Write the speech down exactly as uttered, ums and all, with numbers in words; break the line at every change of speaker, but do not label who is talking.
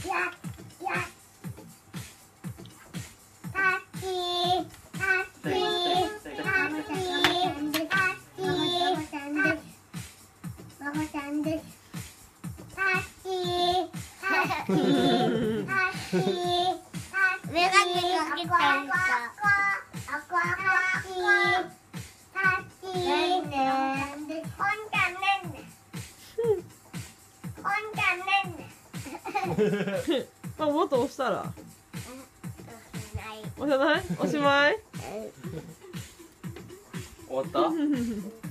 まあもっと押したら押せない？おしまい？
終わった？